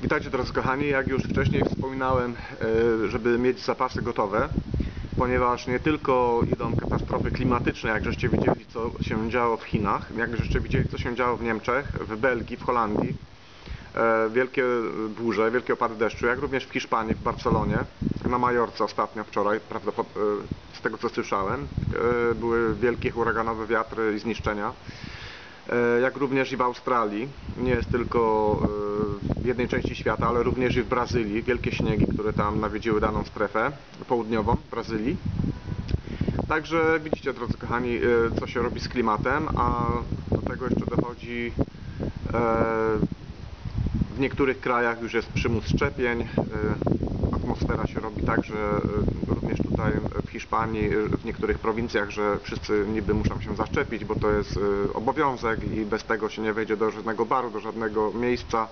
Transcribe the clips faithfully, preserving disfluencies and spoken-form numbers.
Witajcie drodzy kochani, jak już wcześniej wspominałem, żeby mieć zapasy gotowe, ponieważ nie tylko idą katastrofy klimatyczne, jak żeście widzieli co się działo w Chinach, jak żeście widzieli co się działo w Niemczech, w Belgii, w Holandii, wielkie burze, wielkie opady deszczu, jak również w Hiszpanii, w Barcelonie, na Majorce ostatnio, wczoraj, z tego co słyszałem, były wielkie huraganowe wiatry i zniszczenia. Jak również i w Australii, nie jest tylko w jednej części świata, ale również i w Brazylii, wielkie śniegi, które tam nawiedziły daną strefę południową Brazylii. Także widzicie, drodzy kochani, co się robi z klimatem, a do tego jeszcze dochodzi w niektórych krajach już jest przymus szczepień, atmosfera się robi tak, że również tutaj w Hiszpanii, w niektórych prowincjach, że wszyscy niby muszą się zaszczepić, bo to jest obowiązek i bez tego się nie wejdzie do żadnego baru, do żadnego miejsca.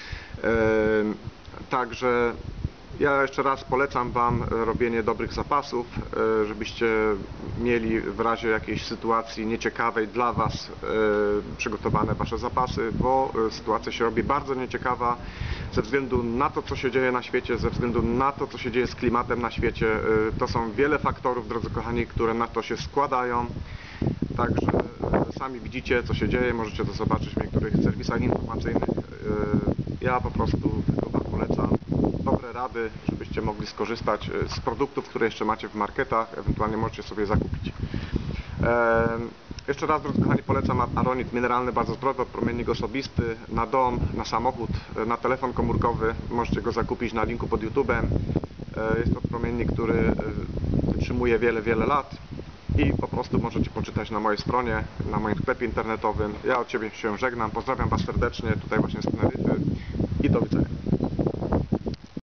Także ja jeszcze raz polecam Wam robienie dobrych zapasów, żebyście mieli w razie jakiejś sytuacji nieciekawej dla Was przygotowane Wasze zapasy, bo sytuacja się robi bardzo nieciekawa ze względu na to, co się dzieje na świecie, ze względu na to, co się dzieje z klimatem na świecie. To są wiele faktorów, drodzy kochani, które na to się składają. Także sami widzicie, co się dzieje, możecie to zobaczyć w niektórych serwisach informacyjnych. Ja po prostu tylko Wam polecam dobre rady, żebyście mogli skorzystać z produktów, które jeszcze macie w marketach, ewentualnie możecie sobie zakupić. Jeszcze raz, drodzy kochani, polecam Aronit mineralny, bardzo zdrowy, promiennik osobisty, na dom, na samochód, na telefon komórkowy. Możecie go zakupić na linku pod YouTube'em. Jest to promiennik, który wytrzymuje wiele, wiele lat i po prostu możecie poczytać na mojej stronie, na moim sklepie internetowym. Ja od Ciebie się żegnam, pozdrawiam Was serdecznie, tutaj właśnie z Teneryfy i do widzenia.